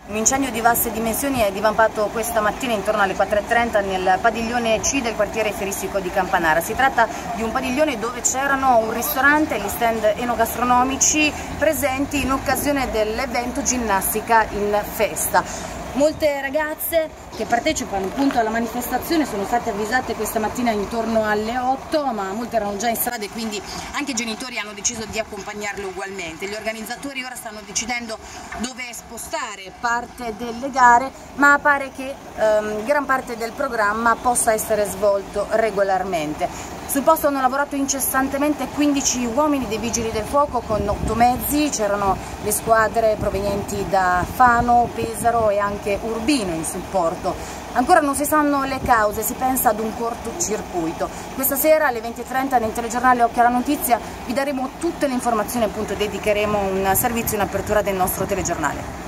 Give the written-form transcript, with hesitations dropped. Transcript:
Un incendio di vaste dimensioni è divampato questa mattina intorno alle 4:30 nel padiglione C del quartiere fieristico di Campanara. Si tratta di un padiglione dove c'erano un ristorante e gli stand enogastronomici presenti in occasione dell'evento Ginnastica in Festa. Molte ragazze che partecipano appunto alla manifestazione sono state avvisate questa mattina intorno alle 8, ma molte erano già in strada e quindi anche i genitori hanno deciso di accompagnarle ugualmente. Gli organizzatori ora stanno decidendo dove spostare parte delle gare, ma pare che gran parte del programma possa essere svolto regolarmente. Sul posto hanno lavorato incessantemente 15 uomini dei Vigili del Fuoco con 8 mezzi, c'erano le squadre provenienti da Fano, Pesaro e anche Urbino in supporto. Ancora non si sanno le cause, si pensa ad un cortocircuito. Questa sera alle 20:30 nel telegiornale Occhio alla Notizia vi daremo tutte le informazioni, appunto dedicheremo un servizio in apertura del nostro telegiornale.